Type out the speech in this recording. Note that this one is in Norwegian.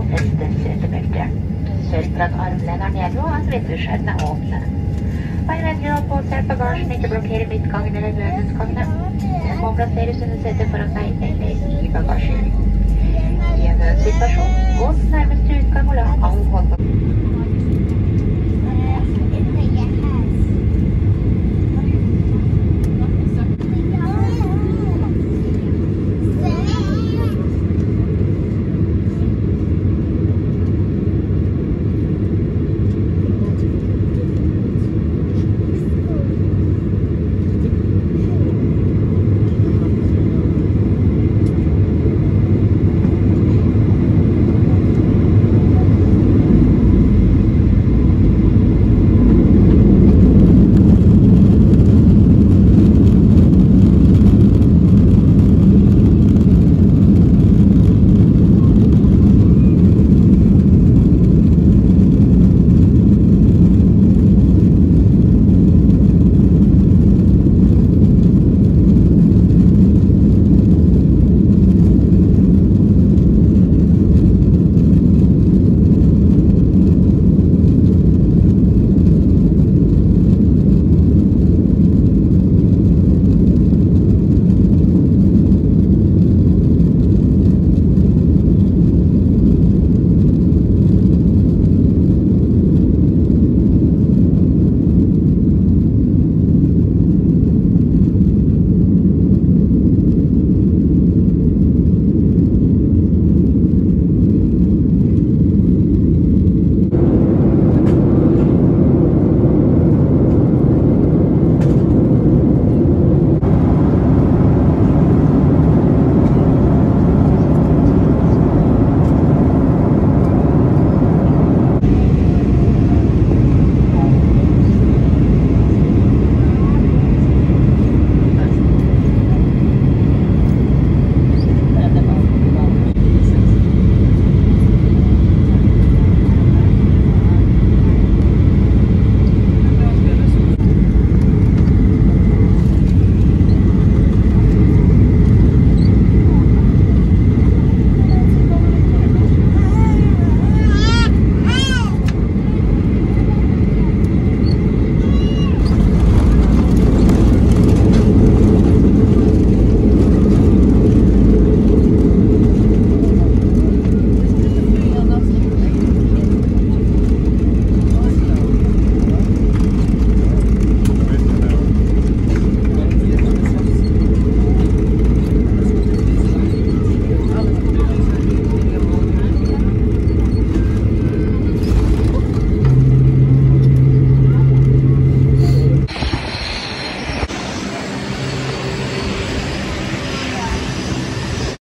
feste setebeltet. Sørg for at armlen nede og at vinduskjermene åpne. Vær vennlig å påse at bagasjen ikke blokkerer midtgangen eller nødutgangene. Den må plasseres under setet foran deg eller i bagasjen. I en nødsituasjon, gå til nærmeste utgang og la all håndbak.